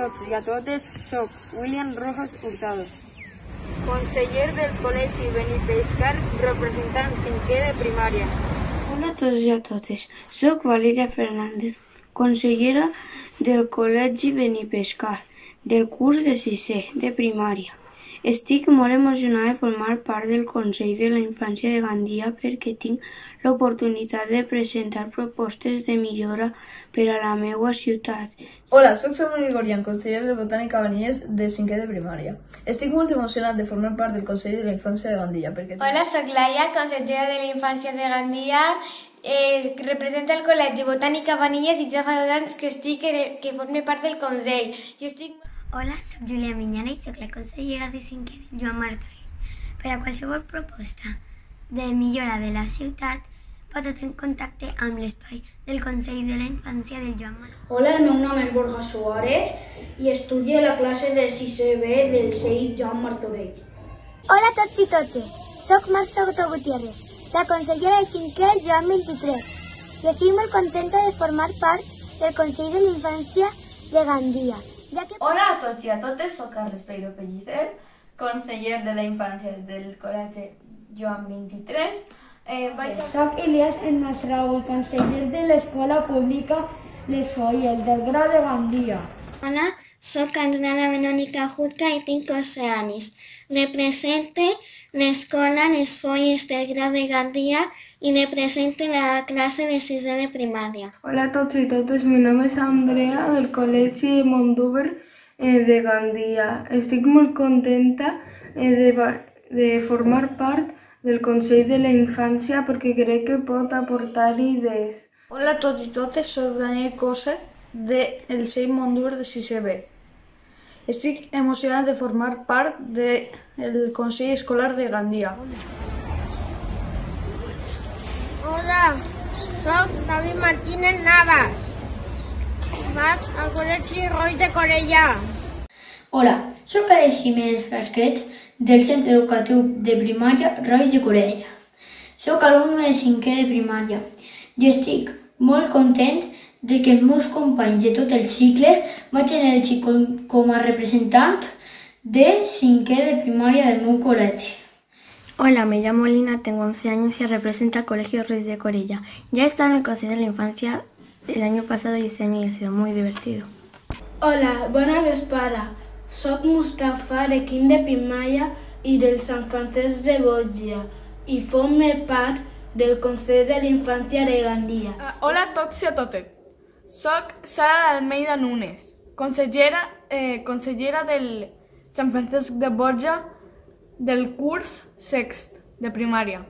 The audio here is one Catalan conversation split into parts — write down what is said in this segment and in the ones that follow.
tots i a totes, soc William Rojas Hurtado, conseller del Col·legi Benipescar, representant 5è de primària. Hola a tots i a totes, soc Valeria Fernández, consellera del Col·legi Benipescar, del curs de 6è de primària. Estic molt emocionada de formar part del Consell de la Infància de Gandia perquè tinc l'oportunitat de presentar propostes de millora per a la meva ciutat. Hola, soc Samuel Grigorian, conseller de Botànica Benies de 5è de primària. Estic molt emocionat de formar part del Consell de la Infància de Gandia perquè... Hola, soc Laia, consellera de la Infància de Gandia. Representa el Col·legi Botànica Benies i ja fa 2 anys que forme part del Consell. Hola, soc Júlia Minyana i soc la consellera de 5è del Joan Martorell. Per a qualsevol proposta de millora de la ciutat, pot estar en contacte amb l'espai del Consell de la Infància del Joan Martorell. Hola, el meu nom és Borja Suárez i estudio a la classe de 6è B del CEI Joan Martorell. Hola a tots i totes, soc Marc Soto Gutiérrez, la consellera de 5è Joan 23, i estic molt contenta de formar part del Consell de la Infància de Gandia. Hola a tots i a totes, soc Carles Peiro Pellicer, conseller de la Infància del Col·legi Joan 23. Soc Elias Enmasraoui, conseller de l'Escola Pública Les Folles, del Grau de Gandia. Hola, soc Adriana Verónica Jutka i tinc 11 anys. Represente l'Escola Les Folles del Grau de Gandia i represente la classe de 6è de primària. Hola a tots i totes, mi nom és Andrea del Col·legi Mondúber de Gandia. Estic molt contenta de formar part del Consell de la Infància perquè crec que pot aportar idees. Hola a tots i totes, soc Daniel Cosa del CEI Mondúber de 6è B. Estic emocionat de formar part del Consell Escolar de Gandia. Hola, soc David Martínez Navas. Vaig al Col·legi Roig de Corella. Hola, soc Àlex Jiménez Frasquet del Centre Educatiu de Primària Roig de Corella. Soc alumne de 5è de primària i estic molt content de que els meus companys de tot el cicle m'hagin elegit com a representant de 5è de primària del meu col·legi. Hola, me llamo Lina, tengo 11 años y represento al Colegio Ruiz de Corella. Ya he estado en el Consejo de la Infancia el año pasado y este año ha sido muy divertido. Hola, bona vesprada. Soc Mustafa de 5è de primària i del Sant Francesc de Borja i forme part del Consell de la Infància de Gandia. Hola a tots i a totes. Soc Sara d'Almeida Núñez, consellera del Sant Francesc de Borja del curs 6è de primària.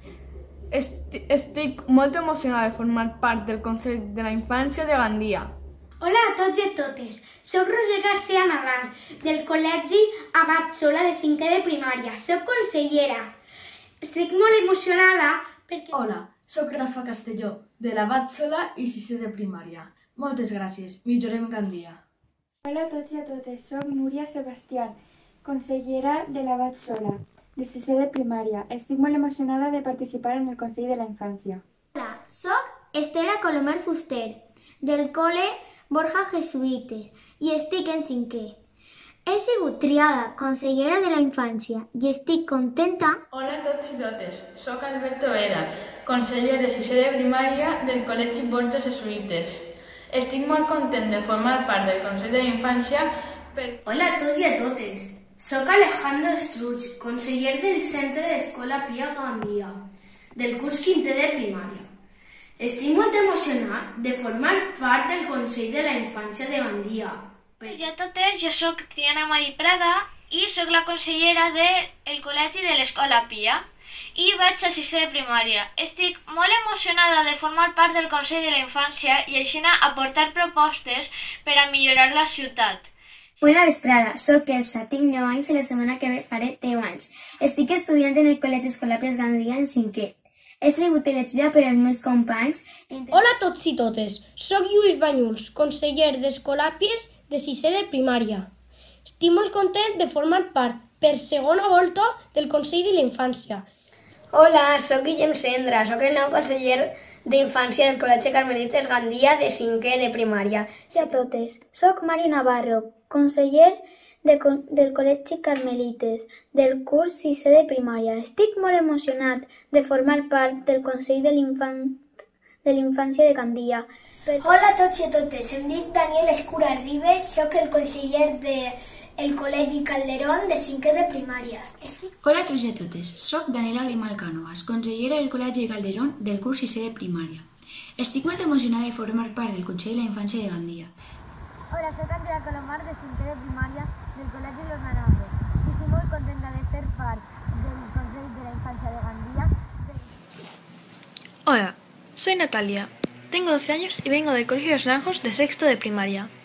Estic molt emocionada de formar part del Consell de la Infància de Gandia. Hola a tots i a totes, soc Roger García Navarro, del Col·legi Abat Sola de 5è de primària. Soc consellera. Estic molt emocionada perquè... Hola, soc Rafa Castelló, de l'Abat Sola i 6è de primària. Moltes gràcies, millorem Gandia. Hola a tots i a totes, soc Núria Sebastián, consellera de l'Abat Sola, de 6è de primària. Estic molt emocionada de participar en el Consell de la Infància. Hola, soc Estela Colomer Fuster, del Cole Borja Jesuites, i estic en 5è. He sigut triada consellera de la infància i estic contenta. Hola a tots i totes, soc Alberto Vera, conseller de 6è de primària del Col·legi Borja Jesuites. Estic molt content de formar part del Consell de la Infància Hola a tots i a totes. Soc Alejandro Estruig, conseller del Centre d'Escola Pia Gandia, del curs 5è de primària. Estic molt emocionat de formar part del Consell de la Infància de Gandia. Hola a totes, jo soc Triana Mari Prada i soc la consellera del Col·legi de l'Escola Pia i vaig a 6è de primària. Estic molt emocionada de formar part del Consell de la Infància i així aportar propostes per a millorar la ciutat. Bona vesprada, soc Elsa, tinc 9 anys i la setmana que ve faré 10 anys. Estic estudiant en el Col·legi Escolar Pia Gandia en 5è. He sigut elegida per els meus companys. Hola a tots i totes, soc Lluís Banyuls, conseller d'Escolàpies de 6è de primària. Estic molt content de formar part per segona volta del Consell de la Infància. Hola, soc Guillem Sendra, soc el nou conseller d'Infància del Col·legi Carmelites Gandia de 5è de primària. Hola a totes, soc Mari Navarro, conseller del Col·legi Carmelites, del curs 6è de primària. Estic molt emocionat de formar part del Consell de l'Infància de Gandia. Hola a tots i a totes, em dic Daniel Escura Ribes, soc el conseller del Col·legi Calderón de 5è de primària. Hola a tots i a totes, soc Daniela Grimal Canoas, consellera del Col·legi Calderón del curs 6è de primària. Estic molt emocionada de formar part del Consell de la Infància de Gandia. Hola, soc Andrea Colomar de 5è de primària del Col·legi Los Naranjos y estoy muy contenta de ser parte del Consejo de la Infancia de Gandia. Hola, soy Natalia, tengo 12 años y vengo del Colegio Los Naranjos de 6º de primaria.